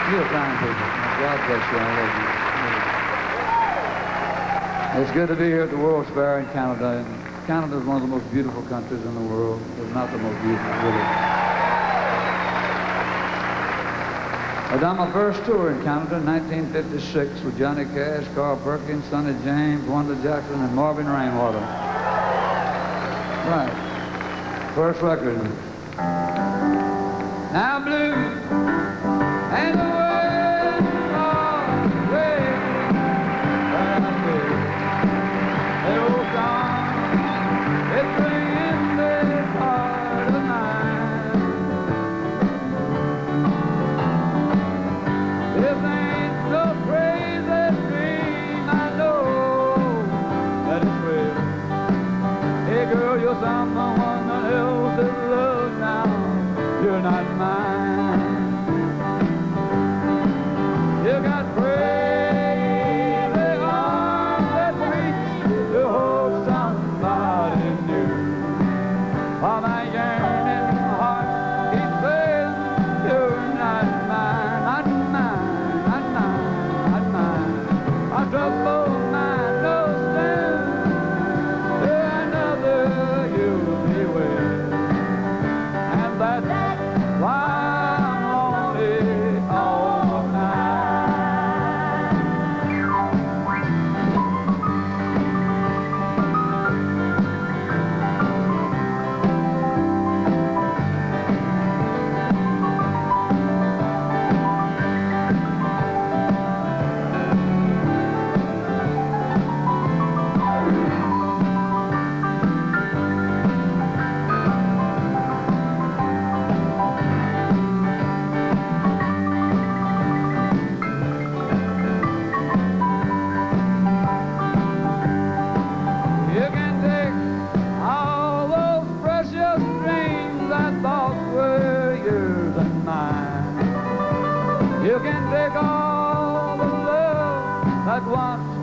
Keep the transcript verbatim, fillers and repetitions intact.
You're fine people. God bless you. I love you. It's good to be here at the World's Fair in Canada. And Canada is one of the most beautiful countries in the world. It's not the most beautiful, really. I done my first tour in Canada in nineteen fifty-six with Johnny Cash, Carl Perkins, Sonny James, Wanda Jackson, and Marvin Rainwater. Right. First record. Now blue and the world far away, but I feel that old song, it's ringing this heart of mine. This ain't no crazy dream, I know that it's real. Hey girl, you're someone else's love now, you're not mine. You got crazy arms that reach to hold somebody new. Oh, my yearning heart keeps saying you're not mine, not mine, not mine, not mine. My troubled mind knows then there's another you'll be with, and that's why I'm lonely all night. You can take all those precious dreams I thought were yours and mine. You can take all the love that once